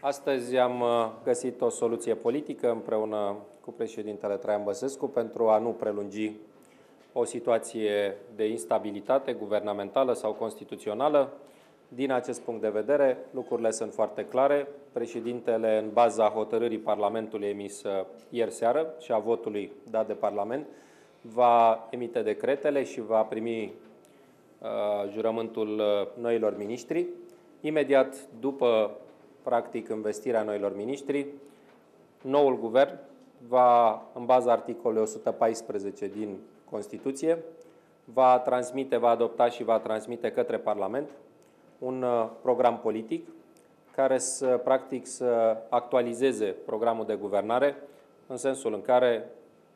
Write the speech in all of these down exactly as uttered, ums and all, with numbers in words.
Astăzi am găsit o soluție politică împreună cu președintele Traian Băsescu pentru a nu prelungi o situație de instabilitate guvernamentală sau constituțională. Din acest punct de vedere, lucrurile sunt foarte clare. Președintele, în baza hotărârii Parlamentului emisă ieri seară și a votului dat de Parlament, va emite decretele și va primi uh, jurământul noilor miniștri. Imediat după, practic, învestirea noilor miniștri, noul guvern va, în baza articolului o sută paisprezece din Constituție, va transmite, va adopta și va transmite către Parlament un uh, program politic care să, practic, să actualizeze programul de guvernare în sensul în care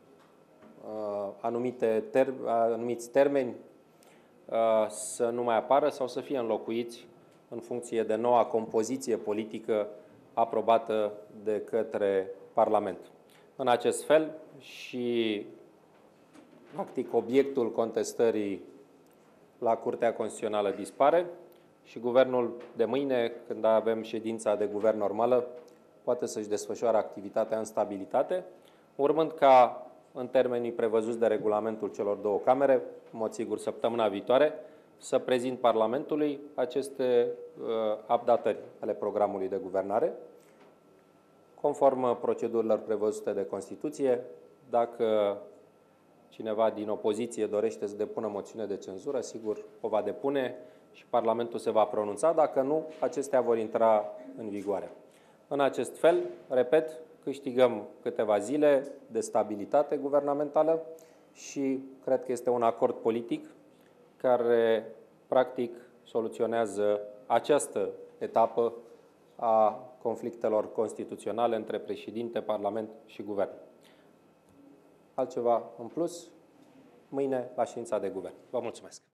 uh, anumite ter anumiți termeni uh, să nu mai apară sau să fie înlocuiți în funcție de noua compoziție politică aprobată de către Parlament. În acest fel și, practic, obiectul contestării la Curtea Constituțională dispare și guvernul de mâine, când avem ședința de guvern normală, poate să-și desfășoare activitatea în stabilitate, urmând ca, în termenii prevăzuți de regulamentul celor două camere, în mod sigur săptămâna viitoare, să prezint Parlamentului aceste uh, updatări ale programului de guvernare, conform procedurilor prevăzute de Constituție. Dacă cineva din opoziție dorește să depună moțiune de cenzură, sigur o va depune și Parlamentul se va pronunța. Dacă nu, acestea vor intra în vigoare. În acest fel, repet, câștigăm câteva zile de stabilitate guvernamentală și cred că este un acord politic care, practic, soluționează această etapă a conflictelor constituționale între președinte, Parlament și Guvern. Altceva în plus, mâine la ședința de guvern. Vă mulțumesc!